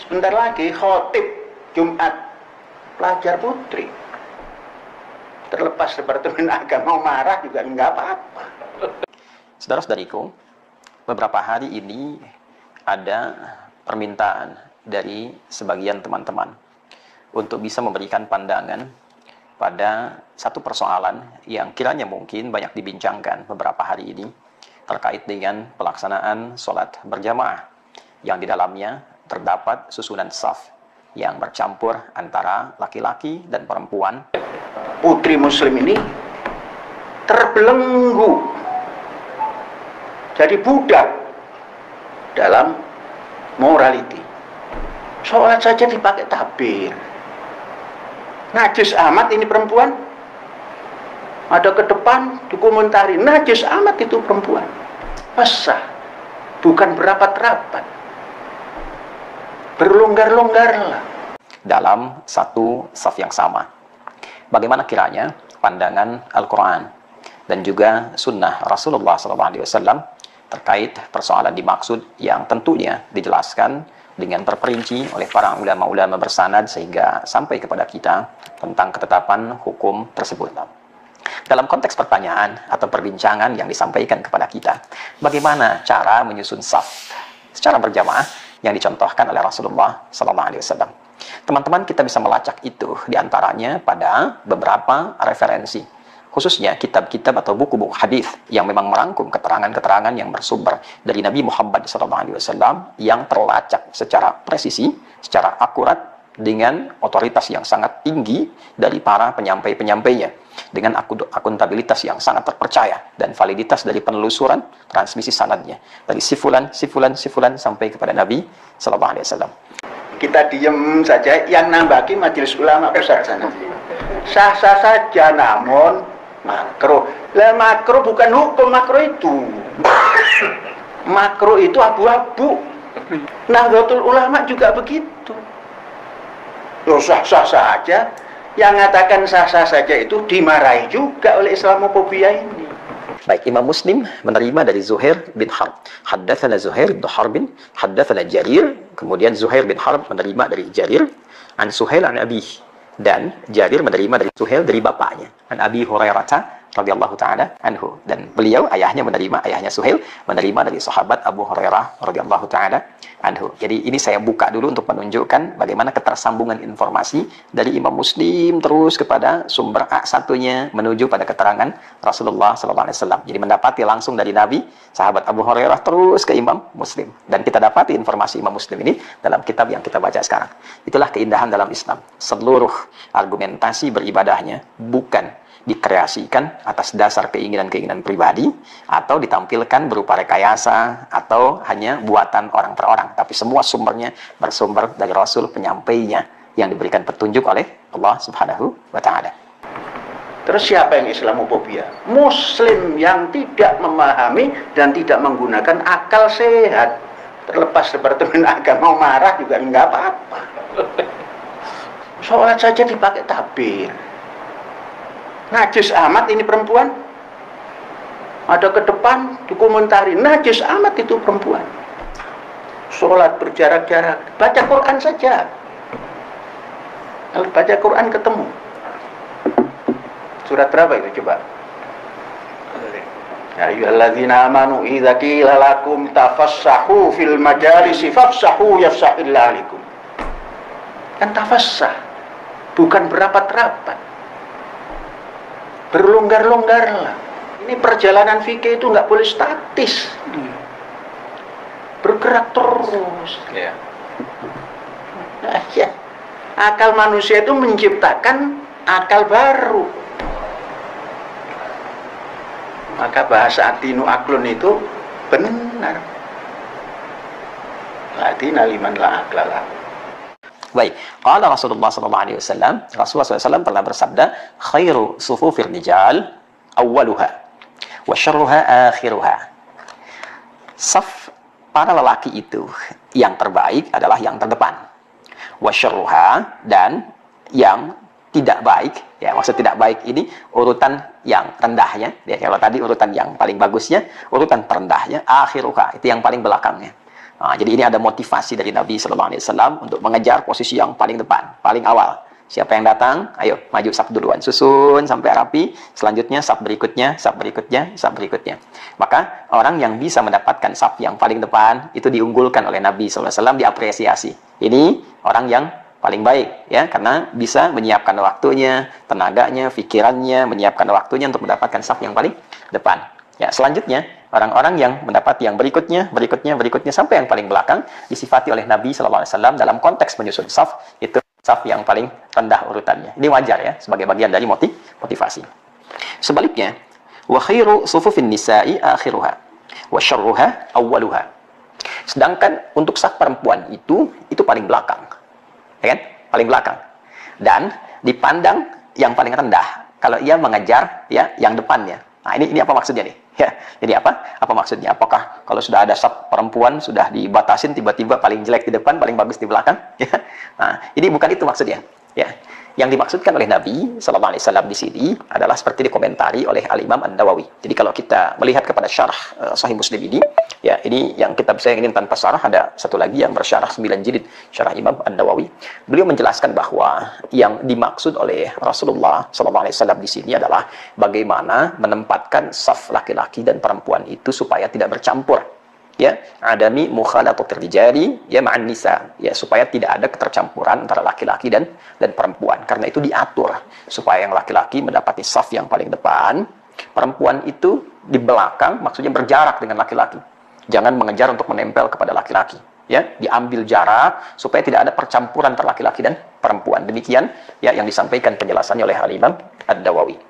Bentar lagi khotib Jumat pelajar putri. Terlepas Departemen Agama marah juga nggak apa-apa. Saudara-saudariku, beberapa hari ini ada permintaan dari sebagian teman-teman untuk bisa memberikan pandangan pada satu persoalan yang kiranya mungkin banyak dibincangkan beberapa hari ini terkait dengan pelaksanaan sholat berjamaah yang di dalamnya terdapat susunan saf yang bercampur antara laki-laki dan perempuan. Putri muslim ini terbelenggu, jadi budak dalam morality. Sholat saja dipakai tabir. Najis amat ini perempuan. Ada ke depan dikomentari, najis amat itu perempuan. Pesah, bukan berapat-rapat. Berlonggar-longgarlah dalam satu saf yang sama. Bagaimana kiranya pandangan Al-Quran dan juga sunnah Rasulullah SAW terkait persoalan dimaksud yang tentunya dijelaskan dengan terperinci oleh para ulama-ulama bersanad sehingga sampai kepada kita tentang ketetapan hukum tersebut. Dalam konteks pertanyaan atau perbincangan yang disampaikan kepada kita, bagaimana cara menyusun saf secara berjamaah yang dicontohkan oleh Rasulullah SAW. Teman-teman, kita bisa melacak itu diantaranya pada beberapa referensi, khususnya kitab-kitab atau buku-buku hadis yang memang merangkum keterangan-keterangan yang bersumber dari Nabi Muhammad SAW yang terlacak secara presisi, secara akurat, dengan otoritas yang sangat tinggi dari para penyampai-penyampainya, dengan akuntabilitas yang sangat terpercaya dan validitas dari penelusuran transmisi sanadnya dari sifulan sampai kepada Nabi SAW. Kita diem saja, yang nambaki majelis ulama besar sana. Sah-sah saja, namun makro. Lah makro bukan hukum, makro itu. Makro itu abu-abu. Nahdlatul Ulama juga begitu. Loh, sah-sah saja. Yang mengatakan sah-sah saja itu dimarahi juga oleh Islamofobia ini. Baik, Imam Muslim menerima dari Zuhair bin Harb. Haddatsana Zuhair bin Harb, haddatsana Jarir. Kemudian Zuhair bin Harb menerima dari Jarir, an Suhail an Abi. Dan Jarir menerima dari Suhail dari bapaknya, an Abi Hurairah radhiyallahu taala anhu. Dan beliau, ayahnya Suhail menerima dari sahabat Abu Hurairah radhiyallahu taala anhu. Jadi ini saya buka dulu untuk menunjukkan bagaimana ketersambungan informasi dari Imam Muslim terus kepada sumber A1-nya menuju pada keterangan Rasulullah SAW. Jadi mendapati langsung dari Nabi, sahabat Abu Hurairah terus ke Imam Muslim. Dan kita dapati informasi Imam Muslim ini dalam kitab yang kita baca sekarang. Itulah keindahan dalam Islam. Seluruh argumentasi beribadahnya bukan dikreasikan atas dasar keinginan-keinginan pribadi atau ditampilkan berupa rekayasa atau hanya buatan orang per orang, tapi semua sumbernya bersumber dari Rasul penyampainya yang diberikan petunjuk oleh Allah Subhanahu wa Ta'ala. Terus siapa yang Islamofobia? Muslim yang tidak memahami dan tidak menggunakan akal sehat. Terlepas Departemen Agama marah juga nggak apa-apa. Sholat saja dipakai tabir. Najis amat ini perempuan. Ada ke depan dikomentari, najis amat itu perempuan. Sholat berjarak-jarak, baca Quran saja. Kalau baca Quran ketemu. Surat berapa itu coba? Ya ayyuhalladzina amanu idza qila lakum tafassahu fil majalisi fafsahu yafsahillahu alaikum. Kan tafassah, bukan berapat-rapat. Berlonggar-longgarlah. Ini perjalanan fikih itu nggak boleh statis. Bergerak terus. Yeah. Nah, ya. Akal manusia itu menciptakan akal baru. Maka bahasa atinu aklun itu benar. Latina liman la aklala. Baik, qala Rasulullah SAW, Rasulullah SAW pernah bersabda, khairu sufufir rijal awwaluha wa syarruha akhiruha. Saf para lelaki itu yang terbaik adalah yang terdepan. Wa syarruha, dan yang tidak baik, ya maksud tidak baik ini urutan yang rendahnya, ya kalau tadi urutan yang paling bagusnya, urutan terendahnya akhiruha, itu yang paling belakangnya. Jadi ini ada motivasi dari Nabi Sallallahu Alaihi Wasallam untuk mengejar posisi yang paling depan, paling awal. Siapa yang datang, ayo maju saf duluan, susun sampai rapi. Selanjutnya saf berikutnya, saf berikutnya, saf berikutnya. Maka orang yang bisa mendapatkan saf yang paling depan itu diunggulkan oleh Nabi Sallallahu Alaihi Wasallam, diapresiasi. Ini orang yang paling baik, ya, karena bisa menyiapkan waktunya, tenaganya, pikirannya, menyiapkan waktunya untuk mendapatkan saf yang paling depan. Ya, selanjutnya orang-orang yang mendapat yang berikutnya, berikutnya sampai yang paling belakang disifati oleh Nabi Sallallahu Alaihi Wasallam dalam konteks menyusun saf itu saf yang paling rendah urutannya. Ini wajar ya sebagai bagian dari motivasi. Sebaliknya, wa khairu sufufin nisa'i akhiruha wa syarruha awwaluha. Sedangkan untuk saf perempuan itu paling belakang. Ya kan? Paling belakang. Dan dipandang yang paling rendah kalau ia mengejar ya yang depannya. Nah, ini apa maksudnya nih? Ya, jadi apa? Apa maksudnya? Apakah kalau sudah ada saf perempuan sudah dibatasin tiba-tiba paling jelek di depan, paling bagus di belakang? Ya. Nah, ini bukan itu maksudnya. Ya. Yang dimaksudkan oleh Nabi Sallallahu Alaihi Wasallam di sini adalah seperti dikomentari oleh Al-Imam An-Nawawi. Jadi kalau kita melihat kepada syarah Sahih Muslim ini, ya ini yang kitab saya ini tanpa syarah, ada satu lagi yang bersyarah 9 jilid syarah Imam An-Nawawi. Beliau menjelaskan bahwa yang dimaksud oleh Rasulullah Sallallahu Alaihi Wasallam di sini adalah bagaimana menempatkan saf laki-laki dan perempuan itu supaya tidak bercampur. Ya, adami mukhalatatir rijali ya ma'an nisa, ya supaya tidak ada ketercampuran antara laki-laki dan perempuan. Karena itu diatur supaya yang laki-laki mendapati saf yang paling depan, perempuan itu di belakang, maksudnya berjarak dengan laki-laki. Jangan mengejar untuk menempel kepada laki-laki. Ya, diambil jarak supaya tidak ada percampuran antara laki-laki dan perempuan. Demikian ya yang disampaikan penjelasannya oleh Al-Imam An-Nawawi.